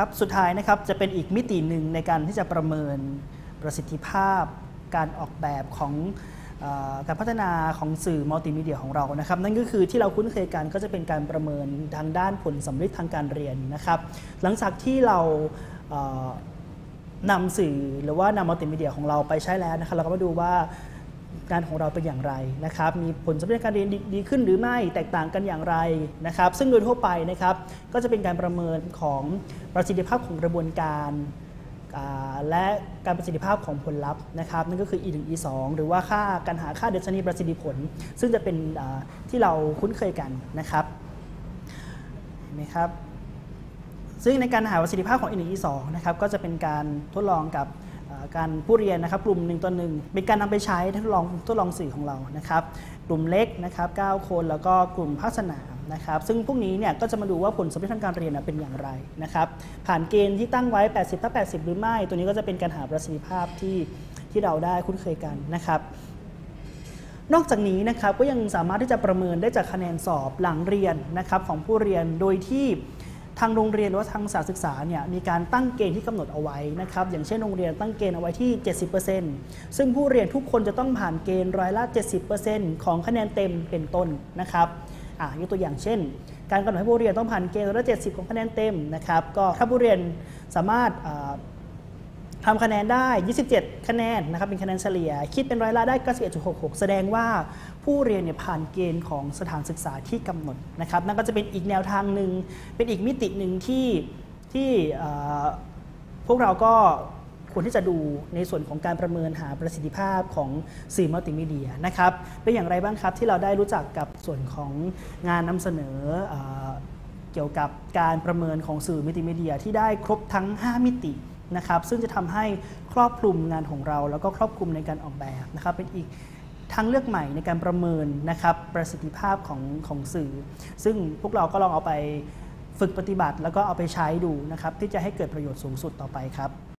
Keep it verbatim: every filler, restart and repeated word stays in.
ครับสุดท้ายนะครับจะเป็นอีกมิติหนึ่งในการที่จะประเมินประสิทธิภาพการออกแบบของการพัฒนาของสื่อมัลติมีเดียของเรานะครับนั่นก็คือที่เราคุ้นเคยกันก็จะเป็นการประเมินทางด้านผลสำลิดทางการเรียนนะครับหลังจากที่เรานำสื่อหรือว่านำมัลติมีเดียของเราไปใช้แล้วนะครับเราก็มาดูว่างานของเราเป็นอย่างไรนะครับมีผลสำเร็จการเรียนดีขึ้นหรือไม่แตกต่างกันอย่างไรนะครับซึ่งโดยทั่วไปนะครับก็จะเป็นการประเมินของประสิทธิภาพของกระบวนการและการประสิทธิภาพของผลลัพธ์นะครับนั่นก็คือ อี หนึ่ง อี สอง หรือว่าค่าการหาค่าดัชนีประสิทธิผลซึ่งจะเป็นที่เราคุ้นเคยกันนะครับเห็นไหมครับซึ่งในการหาประสิทธิภาพของ อี หนึ่ง อี สอง นะครับก็จะเป็นการทดลองกับการผู้เรียนนะครับกลุ่มหนึ่งต่อหนึ่งเป็นการนำไปใช้ทดลองทดลองสื่อของเรานะครับกลุ่มเล็กนะครับเก้าคนแล้วก็กลุ่มภาคสนามนะครับซึ่งพวกนี้เนี่ยก็จะมาดูว่าผลสำเร็จทางการเรียนเป็นอย่างไรนะครับผ่านเกณฑ์ที่ตั้งไว้แปดสิบต่อแปดสิบหรือไม่ตัวนี้ก็จะเป็นการหาประสิทธิภาพที่ที่เราได้คุ้นเคยกันนะครับนอกจากนี้นะครับก็ยังสามารถที่จะประเมินได้จากคะแนนสอบหลังเรียนนะครับของผู้เรียนโดยที่ทางโรงเรียนหรือว่าทางสถานศึกษาเนี่ยมีการตั้งเกณฑ์ที่กำหนดเอาไว้นะครับอย่างเช่นโรงเรียนตั้งเกณฑ์เอาไว้ที่ เจ็ดสิบเปอร์เซ็นต์ ซึ่งผู้เรียนทุกคนจะต้องผ่านเกณฑ์ร้อยละ เจ็ดสิบเปอร์เซ็นต์ ของคะแนนเต็มเป็นต้นนะครับอ่ายกตัวอย่างเช่นการกำหนดให้ผู้เรียนต้องผ่านเกณฑ์ร้อยละเจ็ดสิบของคะแนนเต็มนะครับก็ถ้าผู้เรียนสามารถทำคะแนนได้ยี่สิบเจ็ดคะแนนนะครับเป็นคะแนนเฉลี่ยคิดเป็นร้อยละได้ เก้าสิบเอ็ดจุดหกหก แสดงว่าผู้เรียนเนี่ยผ่านเกณฑ์ของสถานศึกษาที่กำหนดนะครับนั่นก็จะเป็นอีกแนวทางหนึ่งเป็นอีกมิติหนึ่งที่ที่พวกเราก็ควรที่จะดูในส่วนของการประเมินหาประสิทธิภาพของสื่อมัลติมีเดียนะครับเป็นอย่างไรบ้างครับที่เราได้รู้จักกับส่วนของงานนำเสนอเกี่ยวกับการประเมินของสื่อมัลติมีเดียที่ได้ครบทั้งห้ามิตินะครับซึ่งจะทำให้ครอบคลุมงานของเราแล้วก็ครอบคลุมในการออกแบบนะครับเป็นอีกทางเลือกใหม่ในการประเมินนะครับประสิทธิภาพของของสื่อซึ่งพวกเราก็ลองเอาไปฝึกปฏิบัติแล้วก็เอาไปใช้ดูนะครับที่จะให้เกิดประโยชน์สูงสุดต่อไปครับ